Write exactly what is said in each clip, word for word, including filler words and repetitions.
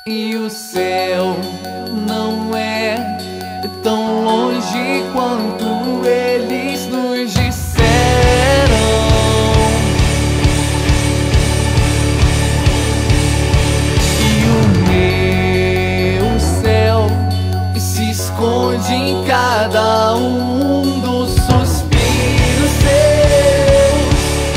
E o céu não é tão longe quanto eles nos disseram. E o meu céu se esconde em cada um dos suspiros seus.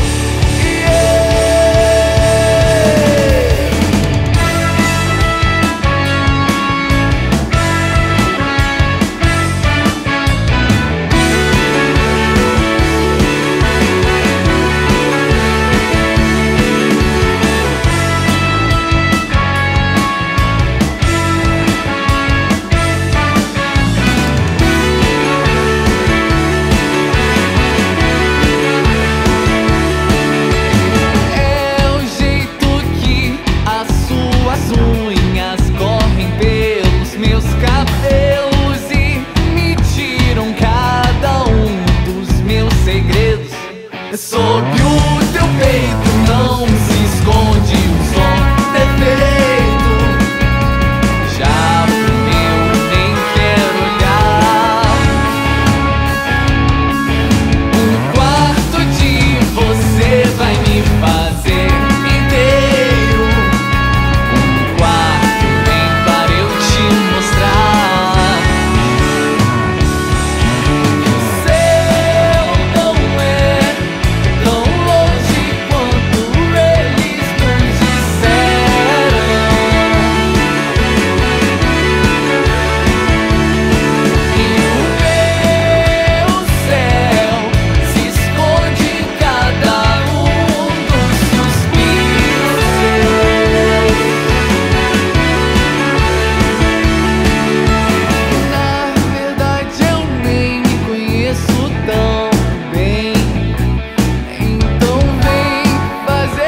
Sob o teu peito não se esconde um só defeito. Já pro meu nem quero olhar. Um quarto de você vai me fazer inteiro. Um quarto vem para eu te mostrar.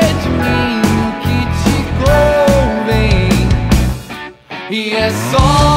E é só